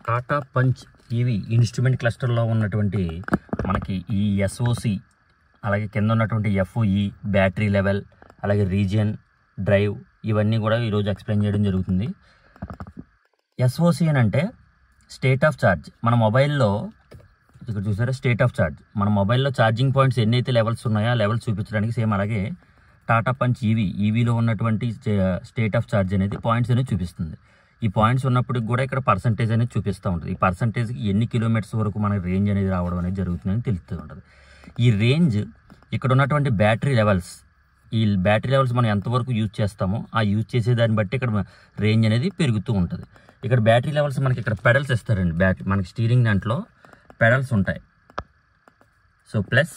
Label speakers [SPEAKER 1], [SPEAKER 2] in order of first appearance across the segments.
[SPEAKER 1] Tata Punch ఇవి instrument క్లస్టర్లో ఉన్నటువంటి మనకి ఈ ఎస్ఓసి, అలాగే కింద ఉన్నటువంటి ఎఫ్ఓఈ, బ్యాటరీ లెవెల్, అలాగే రీజియన్, డ్రైవ్, ఇవన్నీ కూడా ఈరోజు ఎక్స్ప్లెయిన్ చేయడం జరుగుతుంది. ఎస్ఓసి అని అంటే స్టేట్ ఆఫ్ ఛార్జ్. మన మొబైల్లో ఇక్కడ చూసారా స్టేట్ ఆఫ్ ఛార్జ్, మన మొబైల్లో ఛార్జింగ్ పాయింట్స్ ఎన్నైతే లెవెల్స్ ఉన్నాయో ఆ లెవెల్స్ చూపించడానికి సేమ్ అలాగే టాటా పంచ్ ఈవీలో ఉన్నటువంటి స్టేట్ ఆఫ్ ఛార్జ్ అనేది పాయింట్స్ అనేది చూపిస్తుంది. ఈ పాయింట్స్ ఉన్నప్పటికి కూడా ఇక్కడ పర్సంటేజ్ అనేది చూపిస్తూ ఉంటుంది. ఈ పర్సంటేజ్కి ఎన్ని కిలోమీటర్స్ వరకు మనకి రేంజ్ అనేది రావడం అనేది జరుగుతుందని తెలుస్తూ ఉంటుంది. ఈ రేంజ్ ఇక్కడ ఉన్నటువంటి బ్యాటరీ లెవెల్స్, ఈ బ్యాటరీ లెవెల్స్ మనం ఎంతవరకు యూజ్ చేస్తామో ఆ యూజ్ చేసే దాన్ని బట్టి ఇక్కడ రేంజ్ అనేది పెరుగుతూ ఉంటుంది. ఇక్కడ బ్యాటరీ లెవెల్స్ మనకి ఇక్కడ పెడల్స్ ఇస్తారండి. మనకి స్టీరింగ్ దాంట్లో పెడల్స్ ఉంటాయి. సో ప్లస్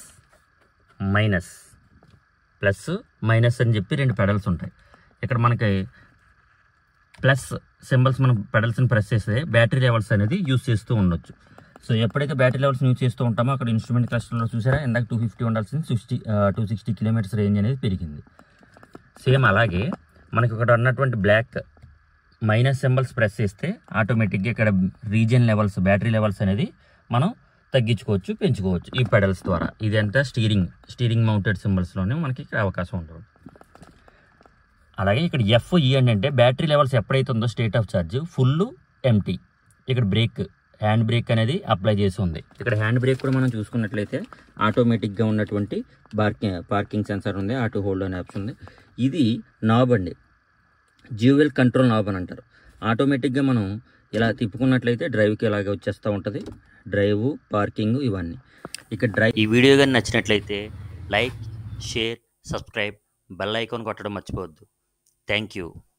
[SPEAKER 1] మైనస్ అని చెప్పి రెండు పెడల్స్ ఉంటాయి. ఇక్కడ మనకి ప్లస్ సింబల్స్ మనం పెడల్స్ని ప్రెస్ చేస్తే బ్యాటరీ లెవెల్స్ అనేది యూజ్ చేస్తూ ఉండొచ్చు. సో ఎప్పుడైతే బ్యాటరీ లెవెల్స్ యూజ్ చేస్తూ ఉంటామో అక్కడ ఇన్స్ట్రుమెంట్ క్లస్టర్లో చూసారా ఇందాక 250 ఉండాల్సింది 260 కిలోమీటర్స్ రేంజ్ అనేది పెరిగింది. సేమ్ అలాగే మనకి ఇక్కడ ఉన్నటువంటి బ్లాక్ మైనస్ సింబల్స్ ప్రెస్ చేస్తే ఆటోమేటిక్గా ఇక్కడ రీజియన్ లెవెల్స్, బ్యాటరీ లెవెల్స్ అనేది మనం తగ్గించుకోవచ్చు, పెంచుకోవచ్చు ఈ పెడల్స్ ద్వారా. ఇదంతా స్టీరింగ్ మౌంటెడ్ సింబల్స్లోనే మనకి ఇక్కడ అవకాశం ఉంటుంది. అలాగే ఇక్కడ ఎఫ్ఈ అంటే బ్యాటరీ లెవెల్స్ ఎప్పుడైతే ఉందో state of charge full empty. ఇక్కడ హ్యాండ్ బ్రేక్ అనేది అప్లై చేసి ఉంది. ఇక్కడ హ్యాండ్ బ్రేక్ కూడా మనం చూసుకున్నట్లయితే ఆటోమేటిక్గా ఉన్నటువంటి పార్కింగ్ సెన్సార్ ఉంది, ఆటో హోల్డ్ అనే ఆప్షన్ ఉంది. ఇది నాబ్ అండి, డ్యూయల్ కంట్రోల్ నాబ్ అని అంటారు. ఆటోమేటిక్గా మనం ఇలా తిప్పుకున్నట్లయితే డ్రైవ్కి ఇలాగ వచ్చేస్తూ ఉంటుంది. డ్రైవ్, పార్కింగ్ ఇవన్నీ ఇక్కడ ఈ వీడియో కానీ నచ్చినట్లయితే like, share, subscribe, bell icon కొట్టడం మర్చిపోవద్దు. Thank you.